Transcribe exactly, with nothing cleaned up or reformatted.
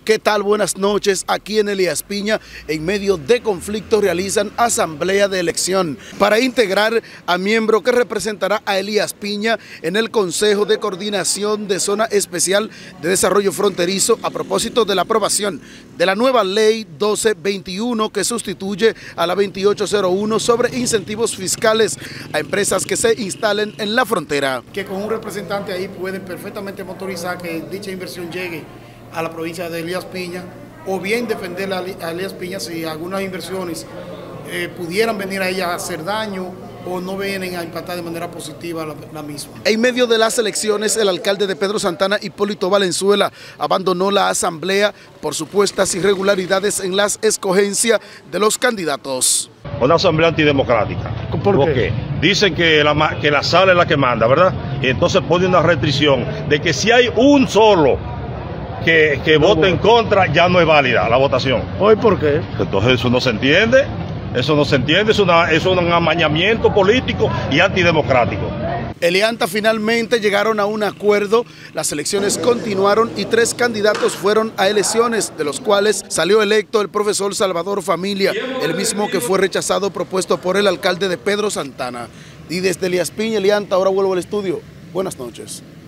¿Qué tal? Buenas noches. Aquí en Elías Piña, en medio de conflictos, realizan asamblea de elección para integrar a miembro que representará a Elías Piña en el Consejo de Coordinación de Zona Especial de Desarrollo Fronterizo a propósito de la aprobación de la nueva ley doce veintiuno que sustituye a la veintiocho cero uno sobre incentivos fiscales a empresas que se instalen en la frontera. Que con un representante ahí pueden perfectamente motorizar que dicha inversión llegue a la provincia de Elías Piña, o bien defender a Elías Piña si algunas inversiones eh, pudieran venir a ella a hacer daño o no vienen a impactar de manera positiva la, la misma. En medio de las elecciones, el alcalde de Pedro Santana, Hipólito Valenzuela, abandonó la asamblea por supuestas irregularidades en las escogencias de los candidatos. Una asamblea antidemocrática. ¿Por qué? qué? Dicen que la, que la sala es la que manda, ¿verdad? Y entonces pone una restricción de que si hay un solo que, que no, vote bueno. en contra, ya no es válida la votación. ¿Hoy por qué? Entonces eso no se entiende, eso no se entiende, es, una, es un amañamiento político y antidemocrático. Elianta finalmente llegaron a un acuerdo, las elecciones continuaron y tres candidatos fueron a elecciones, de los cuales salió electo el profesor Salvador Familia, el mismo que fue rechazado propuesto por el alcalde de Pedro Santana. Y desde Elías Piña, Elianta, ahora vuelvo al estudio. Buenas noches.